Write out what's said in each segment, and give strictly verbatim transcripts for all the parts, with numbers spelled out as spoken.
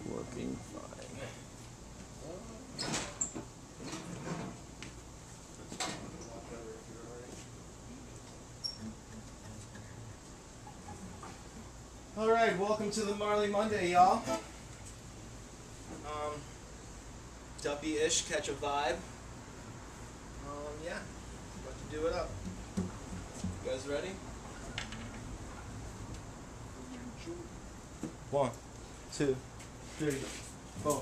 Working fine. Alright, welcome to the Marley Monday, y'all. Um, Duppy-ish, catch a vibe. Um, yeah, about to do it up. You guys ready? One, two, three, four.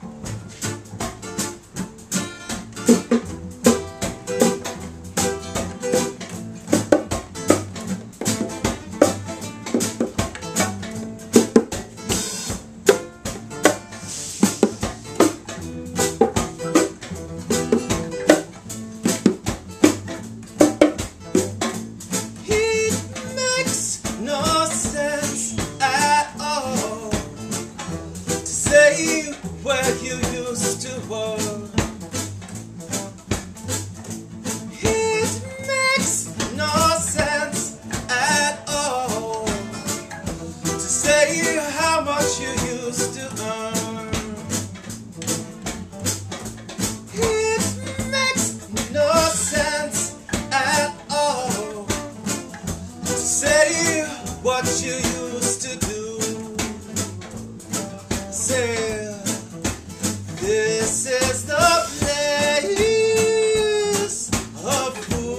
Where you used to work, it makes no sense at all to say how much you used to earn. It makes no sense at all to say what you used to do. Say, this is the place of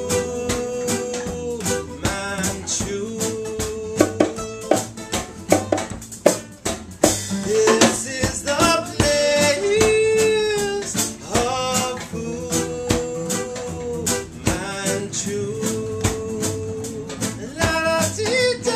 Fu Manchu. This is the place of Fu Manchu. La la dee da.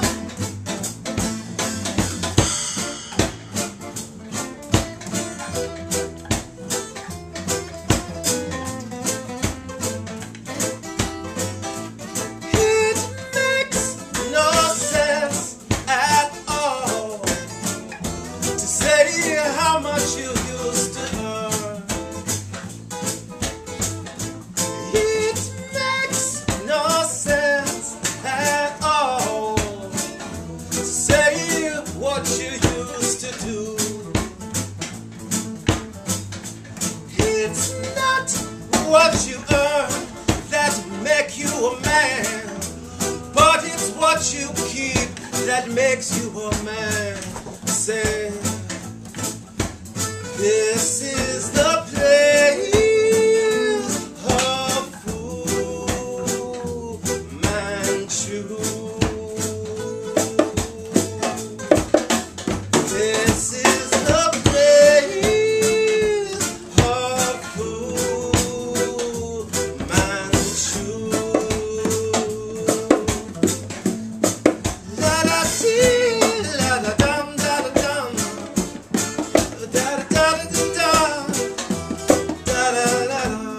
How much you used to earn. It makes no sense at all to say what you used to do. It's not what you earn that make you a man, but it's what you keep that makes you a man. Say, this is the place of Fu Manchu. This is the place of Fu Manchu. La la dee, la la dum, da da dum. Da da da da da da da.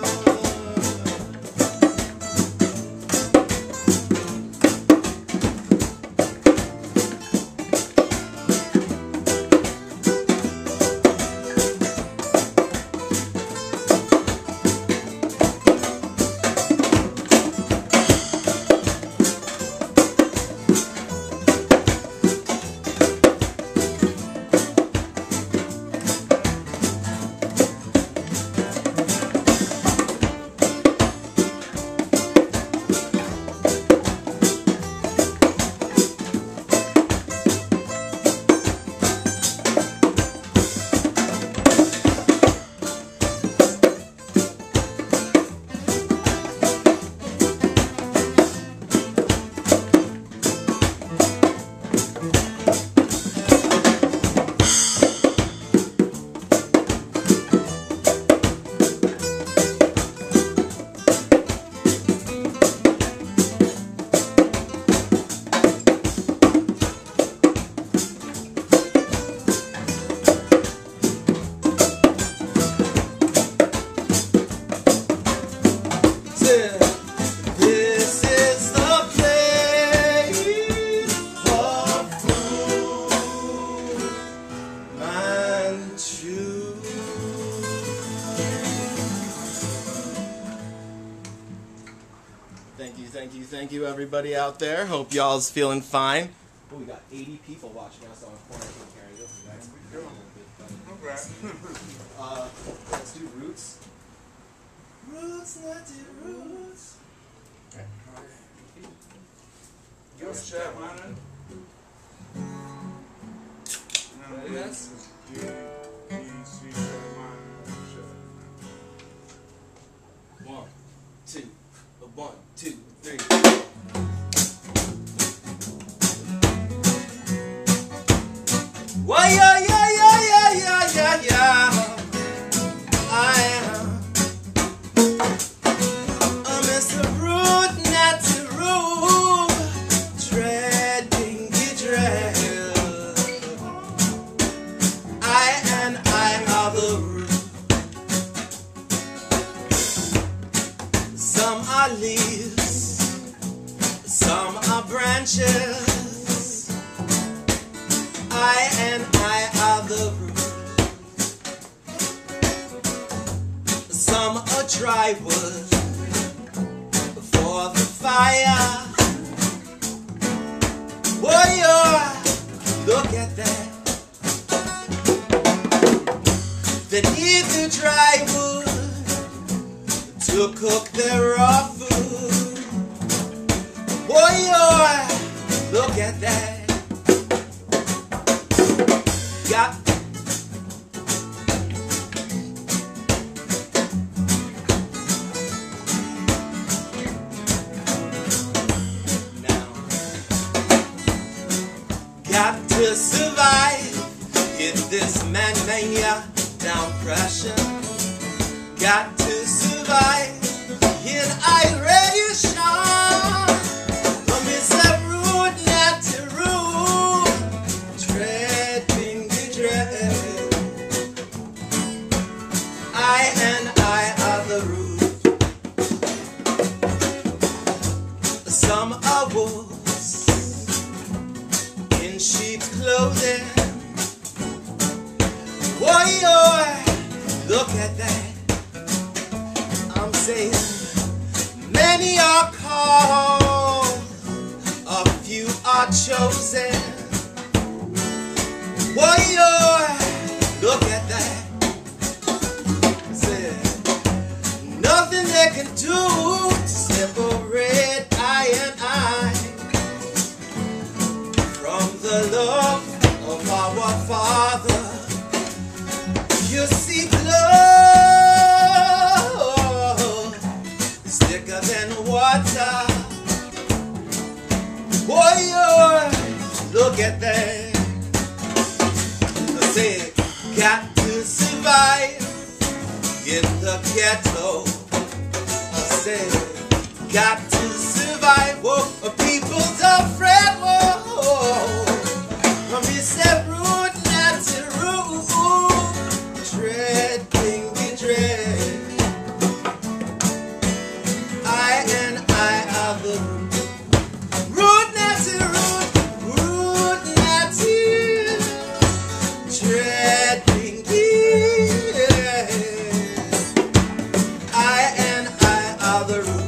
This is the place of Fu Manchu. Thank you, thank you, thank you, everybody out there. Hope y'all's feeling fine. Oh, we got eighty people watching us on quarantine. uh, let's do roots. Roots, not the roots. Okay. Give us a shot, man. Yes. D, D, C, One, two, one, two, three. Why, yeah, yeah, yeah, yeah, yeah, yeah, yeah. I am a Mister Root, not to rule. Dread, dingy dread. I and I are the root. Some are leaves, some are branches. I and I are the root. Some are dry wood for the fire. Warrior, look at that. Beneath the dry wood to cook their raw food. Warrior, look at that. Got now got to survive in this man mania down pressure. Got to survive in iration. From his root, not to root. Treading the dread. I and I are the root. Some are wolves in sheep's clothing. Warrior, look at that. I'm saying many are called, a few are chosen. Warrior, look at that. Say nothing they can do to separate I and I from the love of our Father. You see, blood is thicker than water. Warrior, look at that. I said, got to survive in the ghetto. I said, got to survive. Whoa, people don't fret. Whoa, from his root, not to root. Dread, dingy dread. I and I are the root. Root, not to root. Root, not to dread, dingy dread. I and I are the root.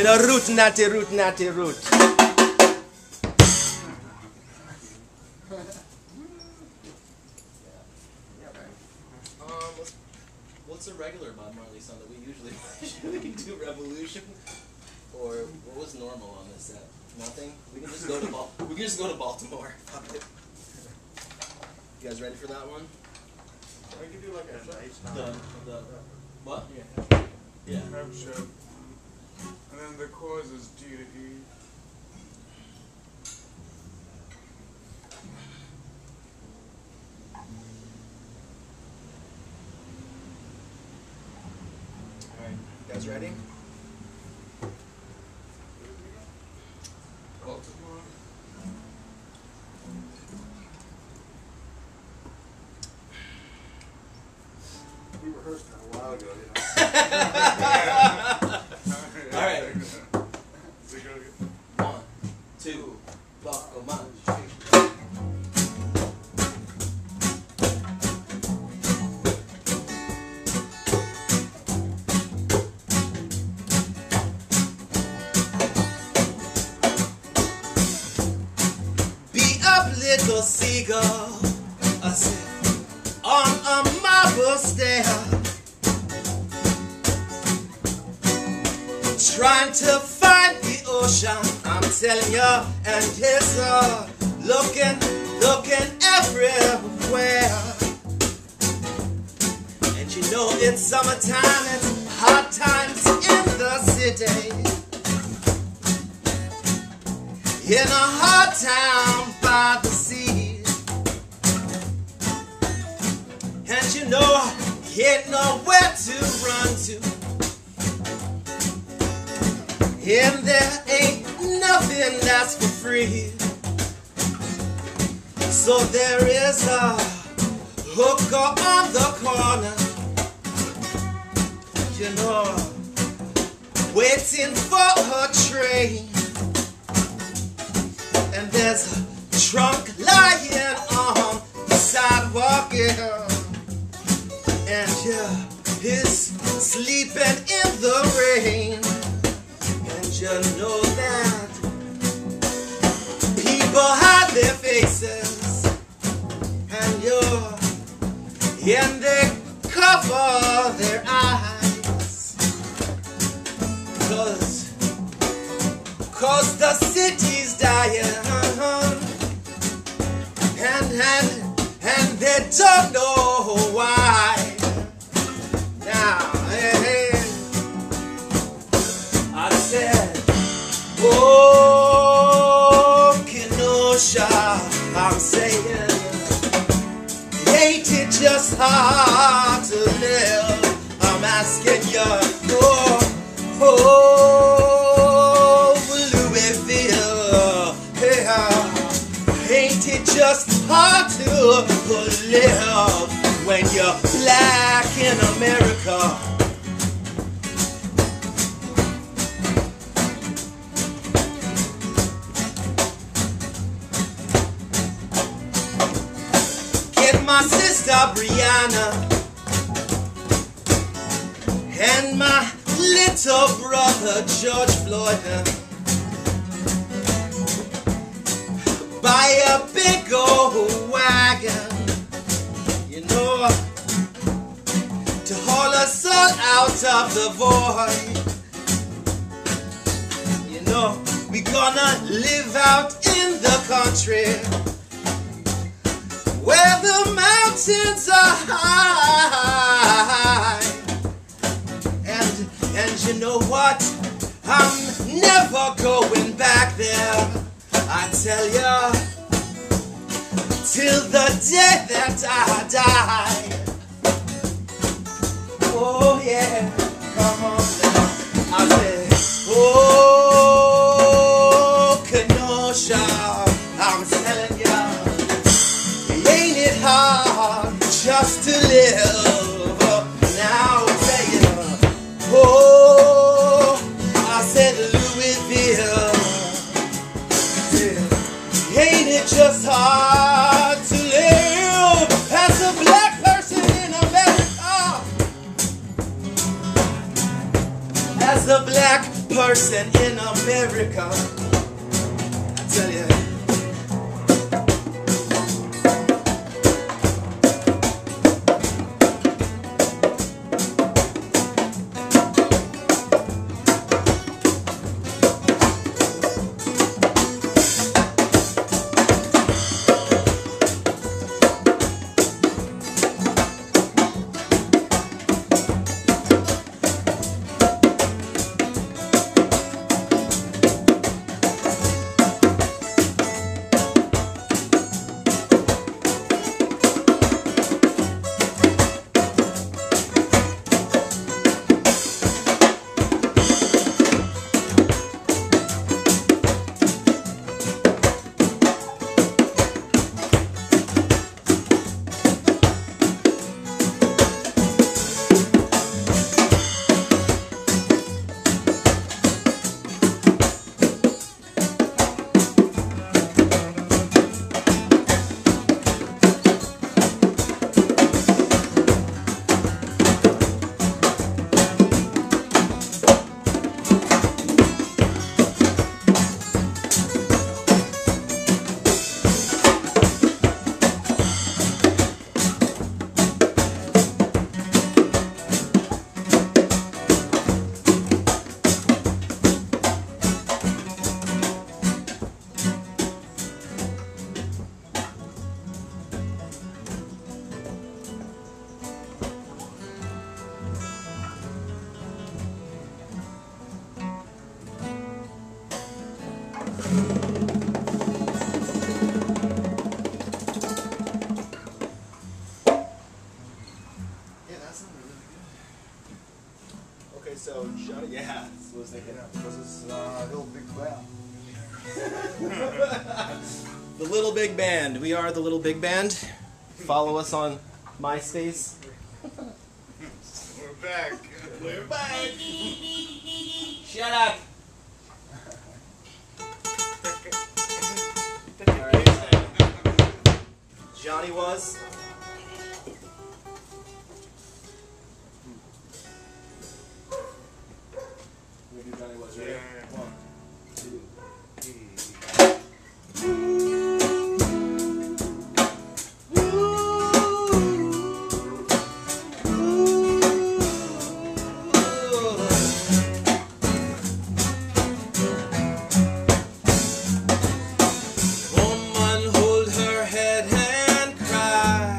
You know, root, natty, root, natty, root. What's a regular Bob Marley song that we usually play? Should we do Revolution? Or what was normal on this set? Nothing? We can just go to Bal we can just go to Baltimore. Fuck it. You guys ready for that one? We can do like a nice The, the, what? Yeah. Yeah. Crab show. And then the chorus is G to E. Alright, you guys ready? Baltimore. We rehearsed that a while ago, you know. All right. So you gotta get- One, two, buckle my shoes. Be up, little seagull, I said, on a marble stair, trying to find the ocean. I'm telling you, and it's uh, looking, looking everywhere. And you know it's summertime, it's hot times in the city. In a hot town by the sea. And you know, ain't nowhere to run to. And there ain't nothing that's for free. So there is a hooker on the corner, you know, waiting for her train. And there's a trunk lying on the sidewalk, yeah. And yeah, he's sleeping in the rain. And you know that people hide their faces, and you're, and they cover their eyes. Cause Cause the city's dying, and, and, and they don't know why. Now, hey, hey, I said, oh, Kenosha, I'm saying, ain't it just hard to live? I'm asking you, oh, oh. Ain't it just hard to live when you're black in America? Get my sister Brianna and my little brother George Floyd. Buy a big old wagon, you know, to haul us all out of the void. You know, we gonna live out in the country where the mountains are high. And, and you know what? I'm never going back there. I tell ya, till the day that I die. Oh yeah, come on now. I said, oh, Kenosha, I'm telling ya, ain't it hard just to live? Now I tell ya, oh, I said Louisville. Ain't it just hard to live as a black person in America? As a black person in America. I tell you. Okay, so Johnny, yeah, that's what I was thinking. Yeah, because it's uh, Little Big Band. The Little Big Band. We are the Little Big Band. Follow us on MySpace. We're back. We're back. Shut up. All right. Johnny was. We do Johnny was, right? Yeah. One, two, three. Woman, hold her head and cry,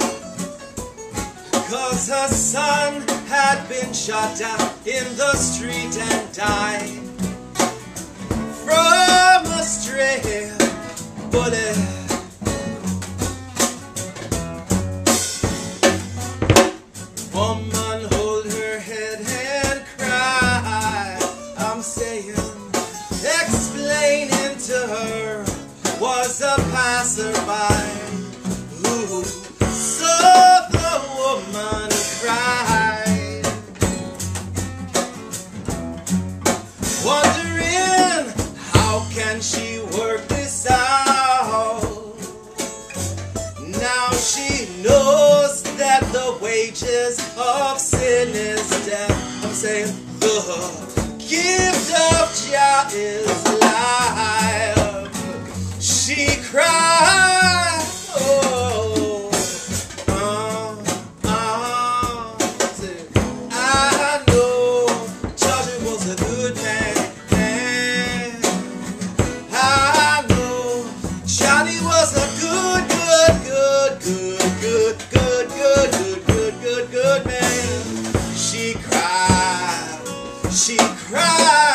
'cause her son had been shot down in the street and died from a stray bullet. Woman, hold her head and cry. I'm saying, explaining to her, was a passerby who saw the woman cry, wondering how can she work this out. Now she knows that the wages of sin is death. I'm saying the gift of Jah is life. She cried, oh, uh, uh, said, I know Georgia was a good man. I know Johnny was a good, good, good, good, good, good, good, good, good, good man. She cried, she cried.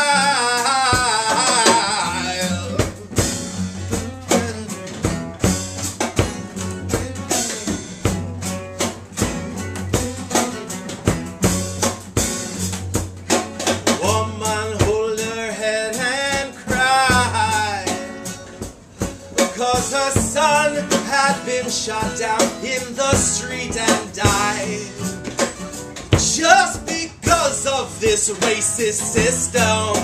Woman, hold her head and cry, 'cause her son had been shot down in the street and died just because of this racist system.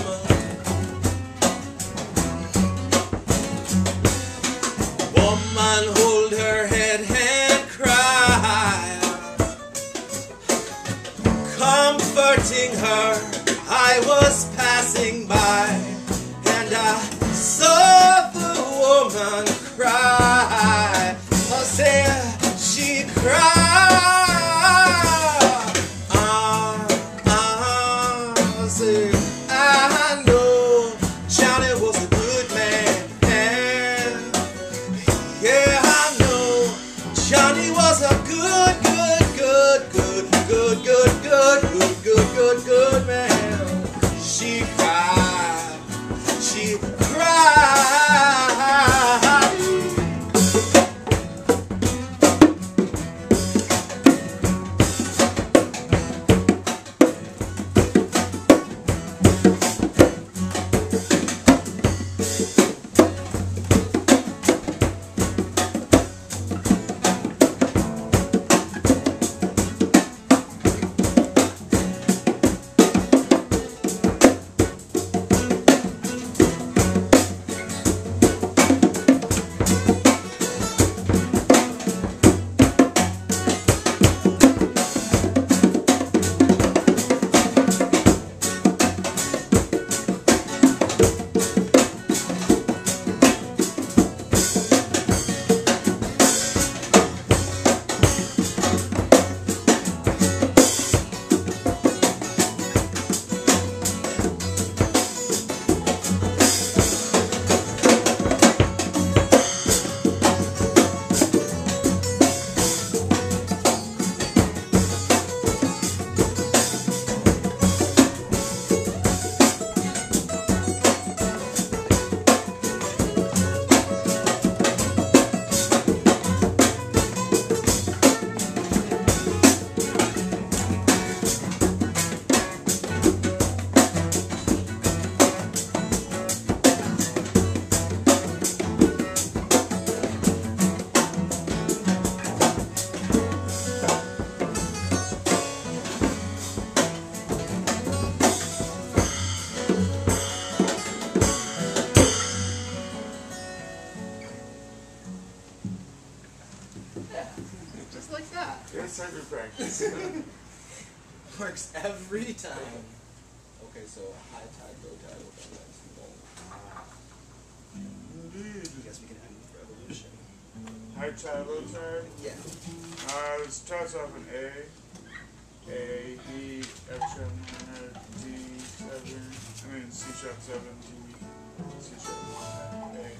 Woman, hold her head and cry, comforting her, I was passing by and I saw the woman cry. I said she cried. Ah, ah, I said I know Johnny was a good man. Yeah, I know Johnny was a good, good, good, good, good, good, good, good, good, good, good man. She cried, she cried. Just like that. Yes, every practice. Works every time. Okay, so high tide, low tide, what that is. Indeed. I guess we can end with revolution. High tide, low tide. Yeah. Uh, it starts off in A. A, E, F sharp minor, D, seven. I mean C sharp seven, D, C sharp minor, A.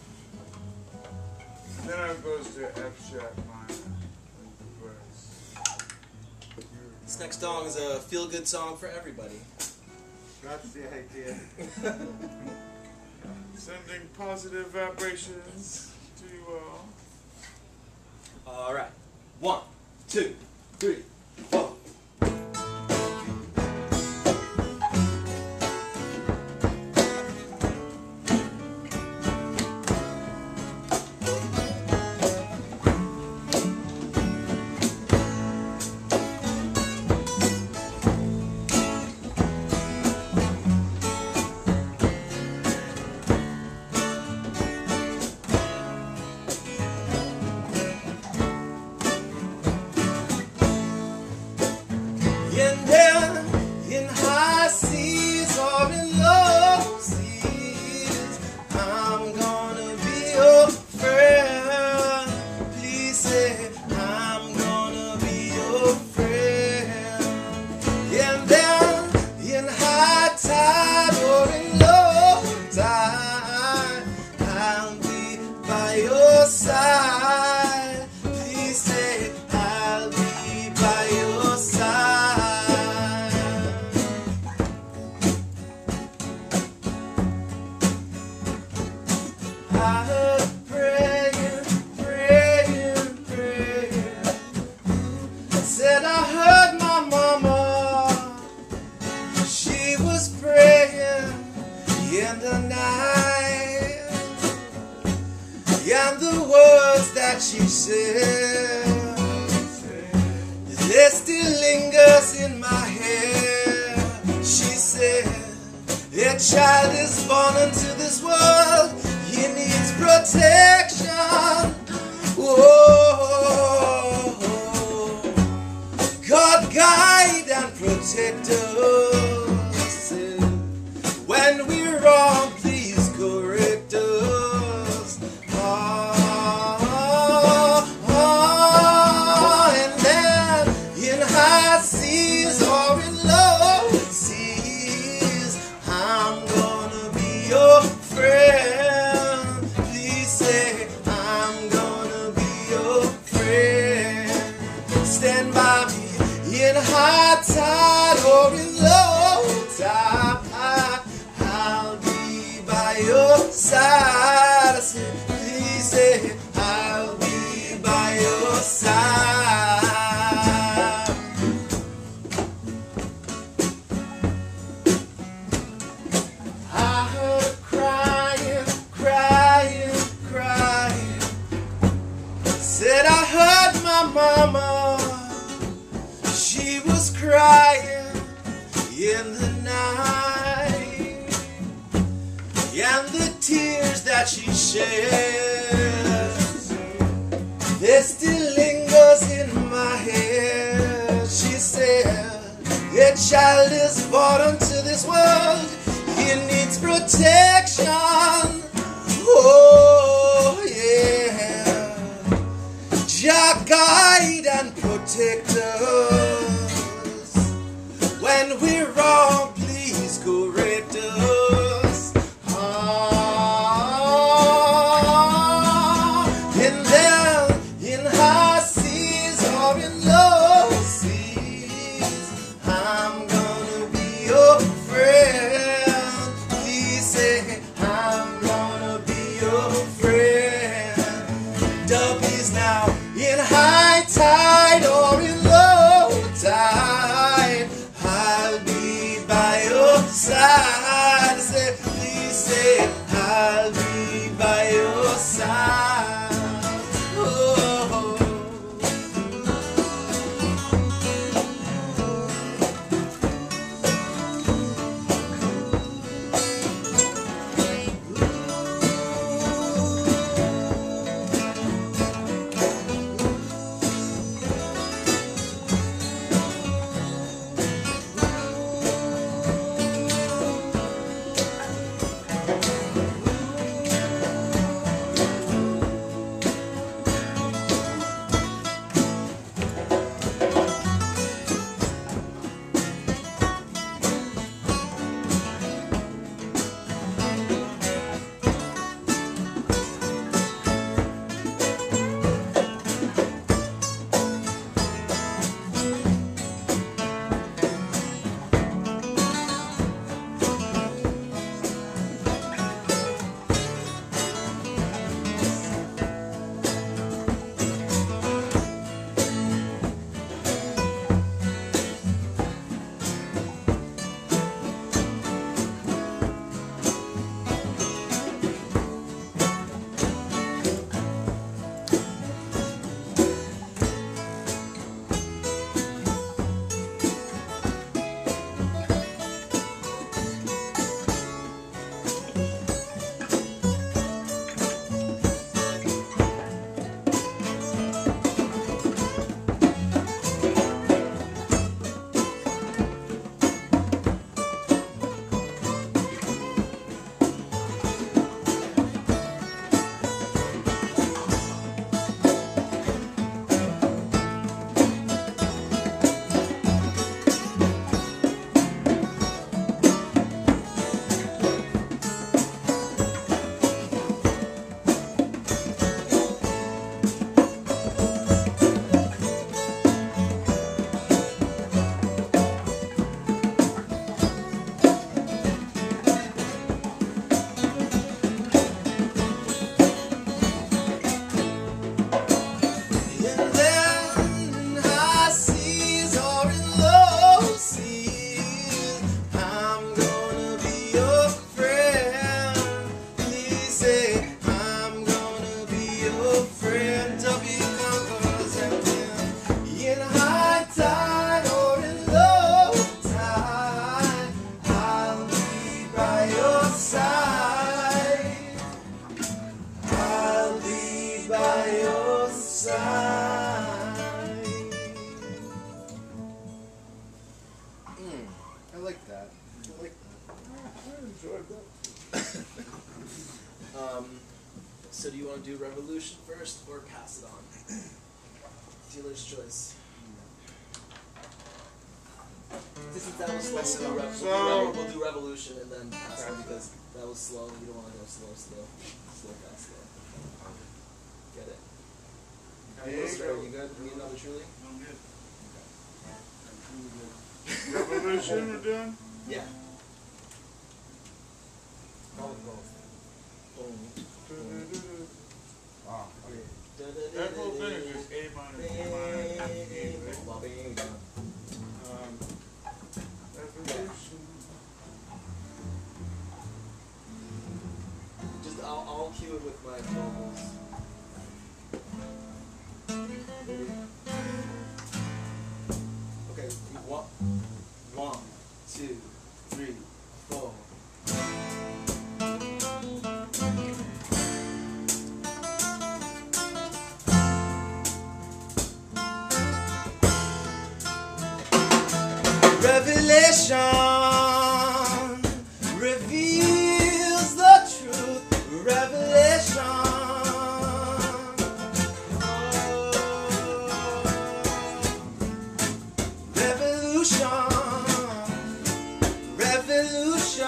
And then it goes to F sharp minor. Like the verse. This next song is a feel-good song for everybody. That's the idea. Sending positive vibrations to you all. All right. One, two, three, four. She said, there still lingers in my head. She said, a child is born into this world, he needs protection. Oh, God guide and protect us. in high tide or in low tide, I'll be by your side. I said, please say, I'll be by your side. I heard her crying, crying, crying. Said I heard my mama, she was crying in the night, and the tears that she shed, they still lingers in my head. She said, a child is born into this world, he needs protection. Oh yeah, Jah guide and protect us. When we're wrong, please correct us. Ah, and then in high seas or in low seas, I'm gonna be your friend. Please say, I'm gonna be your friend. Dubbies now in high tide or in low tide, I'll be by your side. Say, please say, I'll be by your side. Oh. So do you want to do Revolution first or pass it on? Dealer's choice. Since that was slow, we'll do, Rev- So- we'll, do Rev- we'll do Revolution and then pass on because that was slow. You don't want to go slow, slow, slow, fast, slow. Get it? There you Are go. you good? You need another truly? I'm good. tune we're doing? Yeah. Wow. That whole thing is just A minor, A minor, E, right? Um, Revolution. Just I'll, I'll cue it with my vocals. Okay, one, one, two, three, four. Revelation reveals the truth. Revelation. Oh. Revolution. Revolution.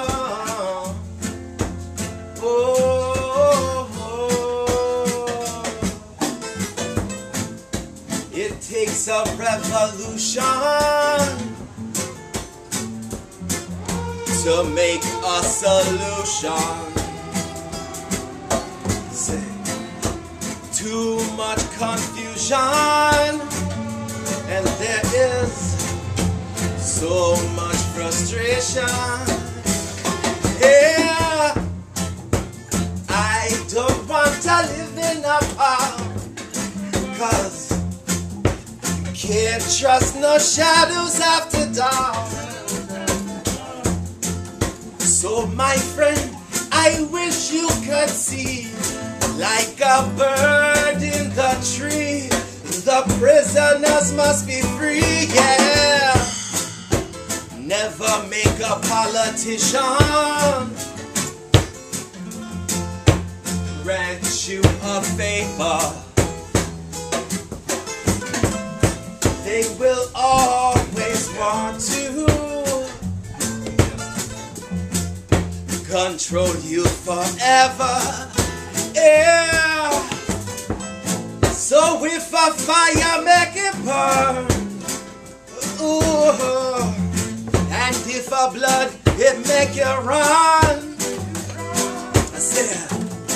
Oh. It takes a revolution to make a solution. Say, too much confusion, and there is so much frustration. Yeah, I don't want to live in a park, cause you can't trust no shadows after dark. So my friend, I wish you could see, like a bird in the tree, the prisoners must be free, yeah. Never make a politician grant you a favor. They will always want to control you forever, yeah. So if a fire make it burn, ooh, and if a blood it make you run, I said,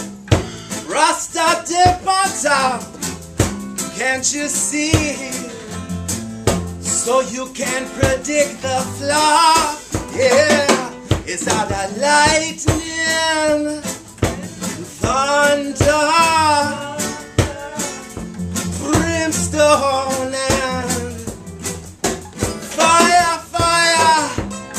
Rasta dip on top, can't you see? So you can predict the flop, yeah. It's out of lightning, thunder, brimstone, and fire, fire,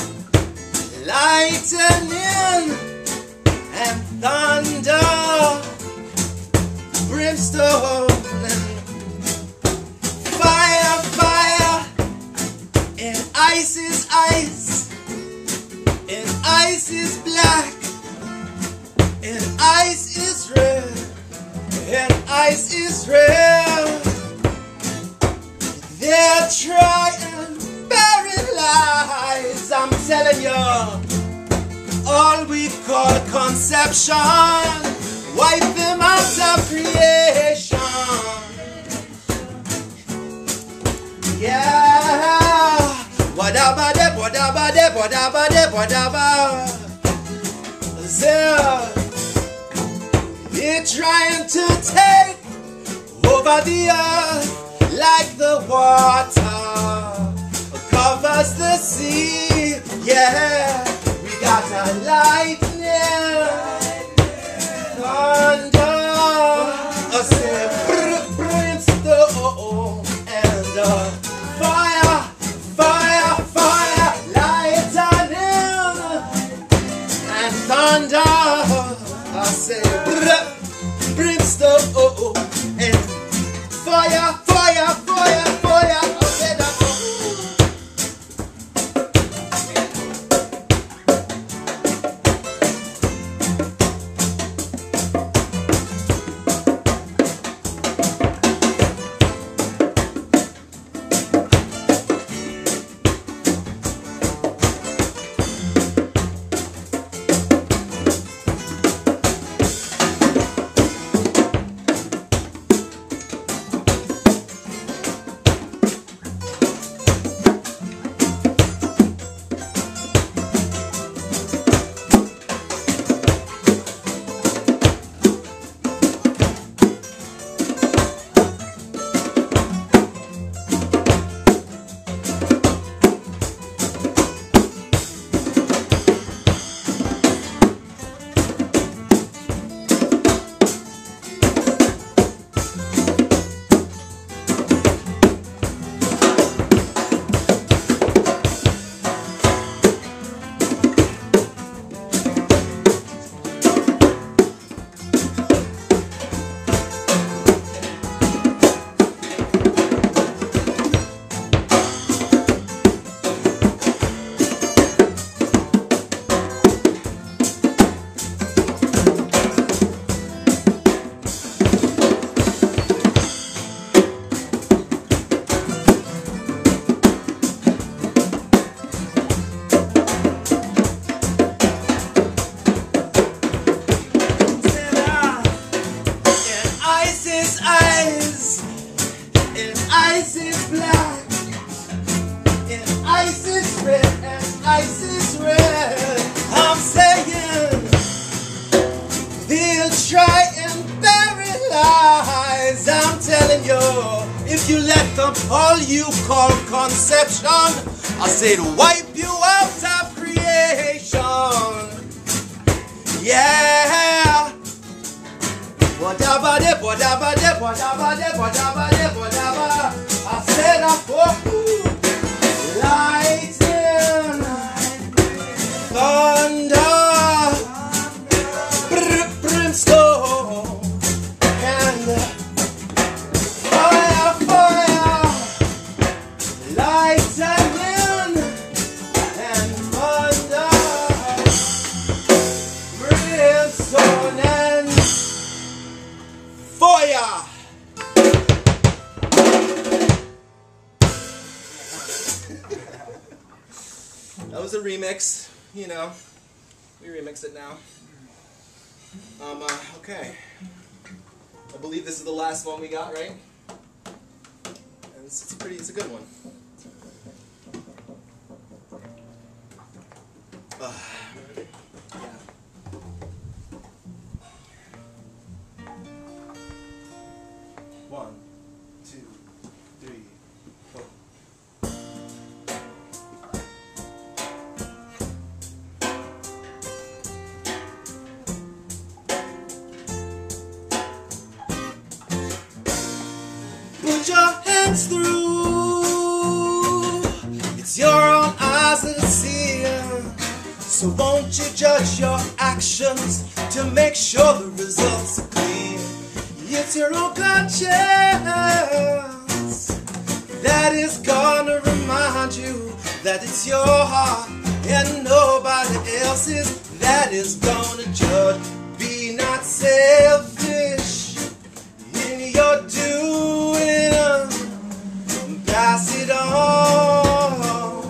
lightning, and thunder, brimstone, and fire, fire, and ice is ice. And ice is black, and ice is red, and ice is red. They're trying bury lies. I'm telling you, all we call conception, wipe them out of creation. Yeah. Whatever, whatever, whatever, whatever. They're trying to take over the earth like the water covers the sea. Yeah, we got a lightning, thunder, a say brimstone, and uh, fire. Fire, fire, lightning, and thunder. I say brimstone, and fire, fire, fire, fire. I say that. you let them all you call conception, I said wipe you out of creation. Yeah. Whatever de, whatever de, whatever de, whatever de, whatever. I said I for lightning, thunder, br brimstone, and fire, fire, lightning, and thunder, brimstone, and fire. That was a remix, you know. We remix it now. Um, uh, okay. I believe this is the last one we got, right? And it's, it's pretty, it's a good one. Uh, yeah. One, two, three, four. Put your hands through. It's your own eyes that see. So won't you judge your actions to make sure the results are clear? It's your own conscience that is gonna remind you that it's your heart and nobody else's that is gonna judge. Be not selfish in your doing, pass it on.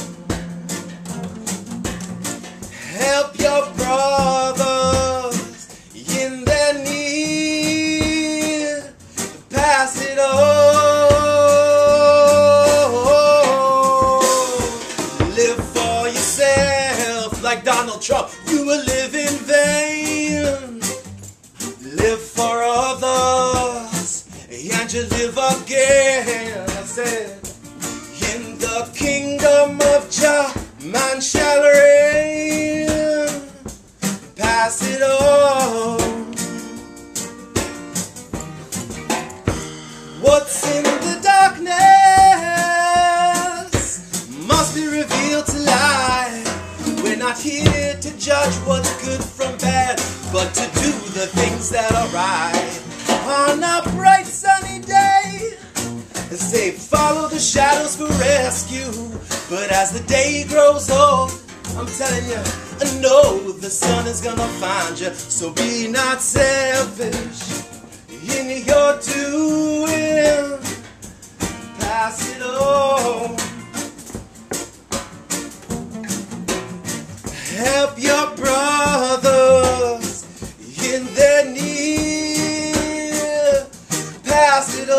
Help your brothers in their need, pass it on. Live for yourself like Donald Trump. You will live in vain. Live for others and you live again. I said, in the kingdom of Jah, man shall reign. Pass it on. What's in the darkness must be revealed to light. We're not here to judge what's good from bad, but to do the things that are right. On a bright sunny day, they say follow the shadows for rescue. But as the day grows old, I'm telling you, I know the sun is gonna find you. So be not selfish in your doing, pass it on. Help your brothers in their need, pass it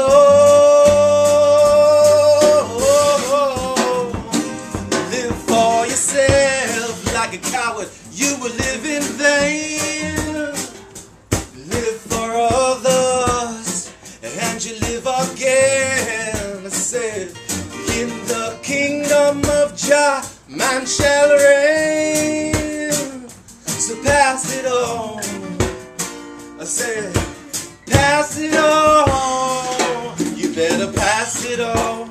on. Live for yourself like a coward, you will live in vain. Live for others and you live again. I said, in the kingdom of Jah, man shall reign. So pass it on. I said, pass it on. You better pass it on.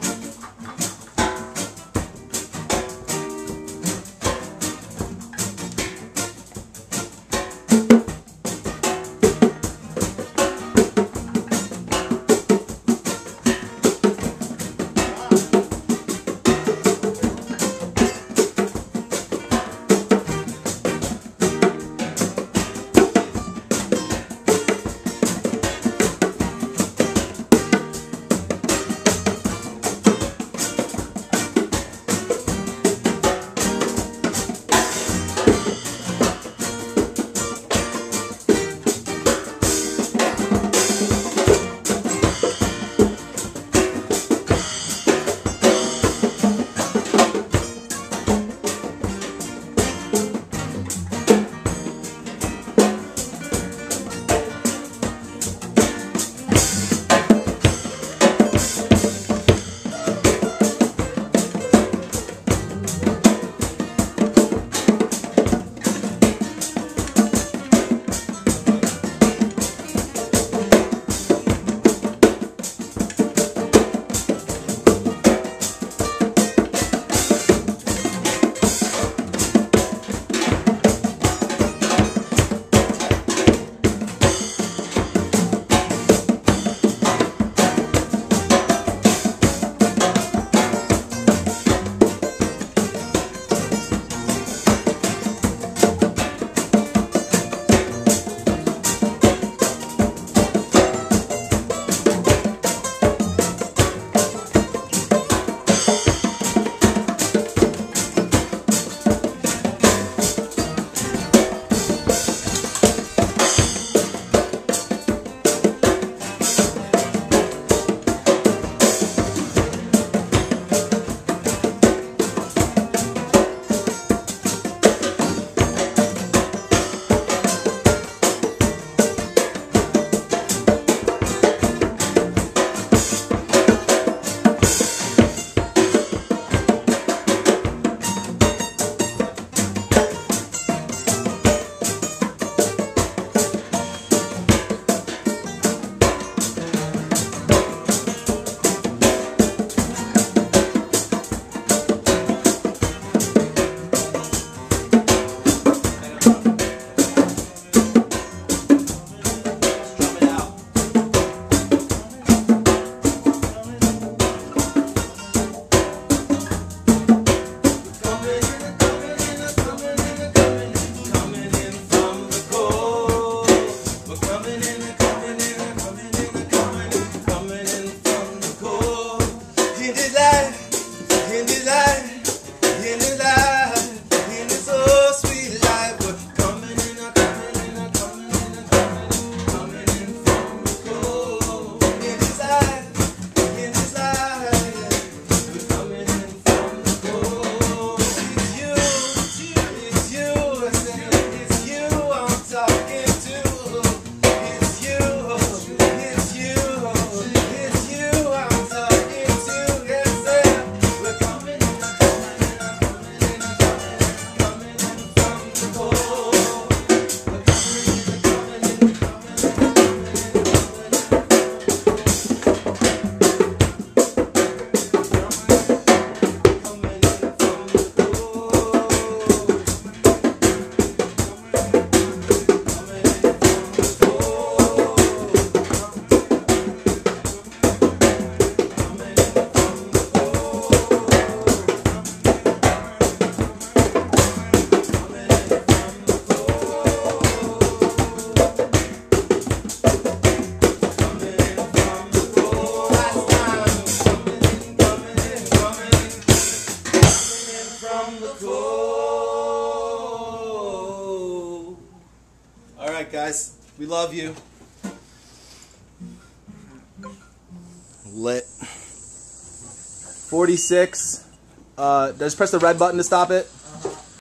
from the cold. All right, guys, we love you. Lit. forty-six. Uh, just press the red button to stop it.